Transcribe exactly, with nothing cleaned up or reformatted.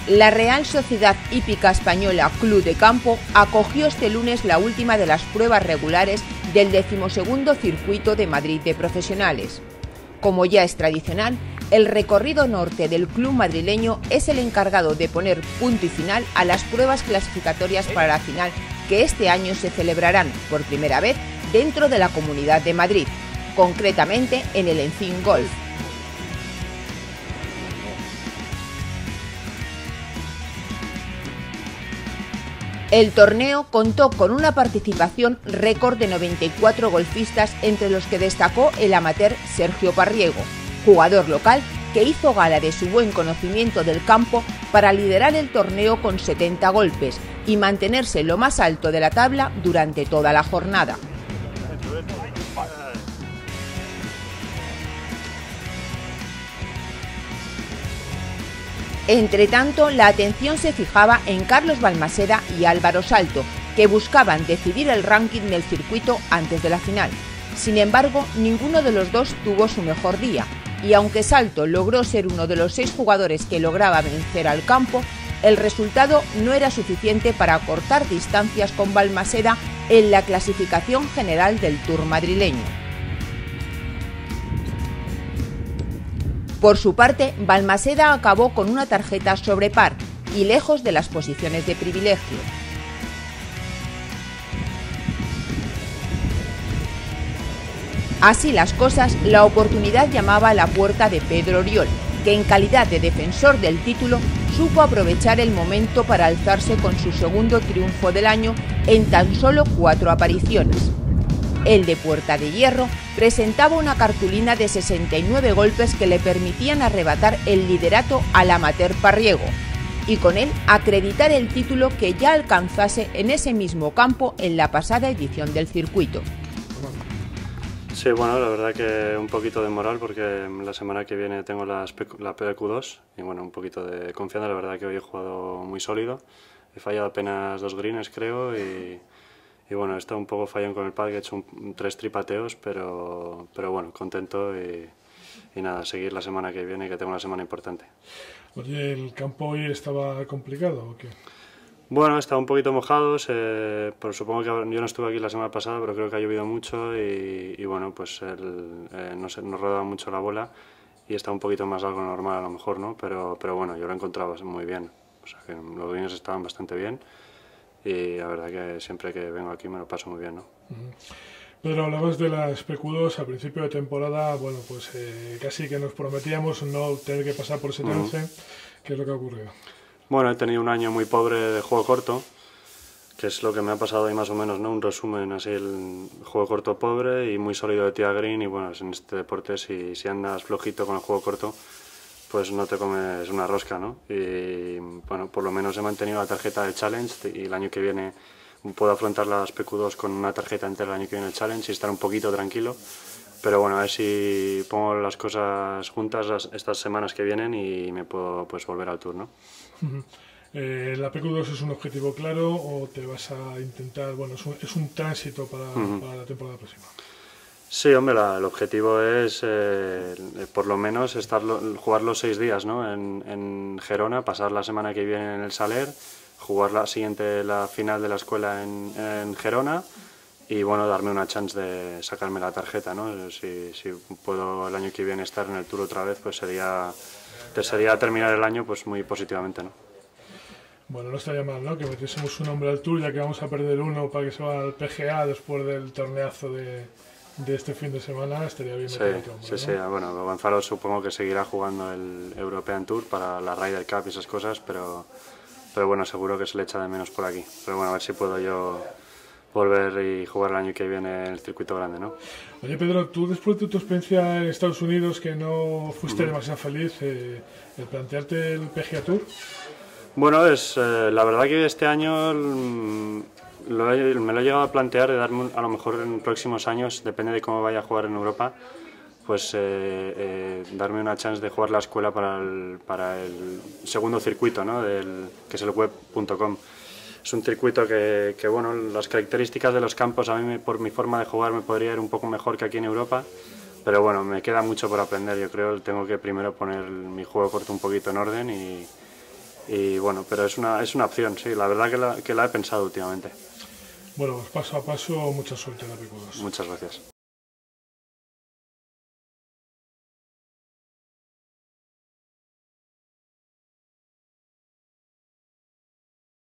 La Real Sociedad Hípica Española Club de Campo acogió este lunes la última de las pruebas regulares del decimosegundo Circuito de Madrid de Profesionales. Como ya es tradicional, el recorrido norte del club madrileño es el encargado de poner punto y final a las pruebas clasificatorias para la final que este año se celebrarán por primera vez dentro de la Comunidad de Madrid, concretamente en el Encín Golf. El torneo contó con una participación récord de noventa y cuatro golfistas, entre los que destacó el amateur Sergio Parriego, jugador local que hizo gala de su buen conocimiento del campo para liderar el torneo con setenta golpes y mantenerse lo más alto de la tabla durante toda la jornada. Entre tanto, la atención se fijaba en Carlos Balmaseda y Álvaro Salto, que buscaban decidir el ranking del circuito antes de la final. Sin embargo, ninguno de los dos tuvo su mejor día, y aunque Salto logró ser uno de los seis jugadores que lograba vencer al campo, el resultado no era suficiente para acortar distancias con Balmaseda en la clasificación general del Tour madrileño. Por su parte, Balmaseda acabó con una tarjeta sobre par y lejos de las posiciones de privilegio. Así las cosas, la oportunidad llamaba a la puerta de Pedro Oriol, que en calidad de defensor del título supo aprovechar el momento para alzarse con su segundo triunfo del año en tan solo cuatro apariciones. El de Puerta de Hierro presentaba una cartulina de sesenta y nueve golpes que le permitían arrebatar el liderato al amateur Parriego y con él acreditar el título que ya alcanzase en ese mismo campo en la pasada edición del circuito. Sí, bueno, la verdad que un poquito de moral porque la semana que viene tengo la, la P Q dos y bueno, un poquito de confianza. La verdad que hoy he jugado muy sólido, he fallado apenas dos greens creo y, y bueno, he estado un poco fallón con el pad, que he hecho un, tres tripateos, pero, pero bueno, contento y, y nada, seguir la semana que viene, que tengo una semana importante. Oye, ¿el campo hoy estaba complicado o qué? Bueno, estaba un poquito mojado, eh, pero supongo que yo no estuve aquí la semana pasada, pero creo que ha llovido mucho y, y bueno, pues el, eh, no sé, nos rodaba mucho la bola y está un poquito más algo normal a lo mejor, ¿no? Pero, pero bueno, yo lo he encontrado muy bien, o sea que los greens estaban bastante bien y la verdad que siempre que vengo aquí me lo paso muy bien, ¿no? Uh-huh. Pedro, hablabas de las P Q dos a principio de temporada, bueno, pues eh, casi que nos prometíamos no tener que pasar por ese trance. Uh-huh. ¿Qué es lo que ha ocurrido? Bueno, he tenido un año muy pobre de juego corto, que es lo que me ha pasado ahí más o menos, ¿no? Un resumen así, el juego corto pobre y muy sólido de tía green y bueno, en este deporte si, si andas flojito con el juego corto, pues no te comes una rosca, ¿no? Y bueno, por lo menos he mantenido la tarjeta del Challenge y el año que viene puedo afrontar las P Q dos con una tarjeta entera el año que viene el Challenge y estar un poquito tranquilo. Pero bueno, a ver si pongo las cosas juntas las, estas semanas que vienen y me puedo pues volver al Tour, ¿no? Uh-huh. eh, ¿La P Q dos es un objetivo claro o te vas a intentar, bueno, es un, es un tránsito para, uh-huh. para la temporada próxima? Sí, hombre, la, el objetivo es eh, por lo menos estar jugar los seis días, ¿no? En, en Gerona, pasar la semana que viene en el Saler, jugar la siguiente la final de la escuela en, en Gerona y bueno, darme una chance de sacarme la tarjeta, ¿no? Si, si puedo el año que viene estar en el Tour otra vez, pues sería, sería terminar el año pues muy positivamente, ¿no? Bueno, no estaría mal, ¿no? Que metiésemos un nombre al Tour, ya que vamos a perder uno para que se vaya al P G A después del torneazo de, de este fin de semana, estaría bien meter otro hombre, sí, ¿no? sí, bueno, Gonzalo supongo que seguirá jugando el European Tour para la Ryder Cup y esas cosas, pero, pero bueno, seguro que se le echa de menos por aquí. Pero bueno, a ver si puedo yo volver y jugar el año que viene en el circuito grande, ¿no? Oye, Pedro, tú después de tu experiencia en Estados Unidos, que no fuiste uh-huh. demasiado feliz, eh, ¿el plantearte el P G A Tour? Bueno, es eh, la verdad que este año lo he, me lo he llegado a plantear de darme, a lo mejor en próximos años, depende de cómo vaya a jugar en Europa, pues eh, eh, darme una chance de jugar la escuela para el, para el segundo circuito, ¿no? Del, que es el web punto com. Es un circuito que, que, bueno, las características de los campos a mí, por mi forma de jugar, me podría ir un poco mejor que aquí en Europa, pero bueno, me queda mucho por aprender, yo creo. Tengo que primero poner mi juego corto un poquito en orden y, y bueno, pero es una, es una opción, sí, la verdad que la, que la he pensado últimamente. Bueno, pues paso a paso, mucha suerte en la P Q dos. Muchas gracias.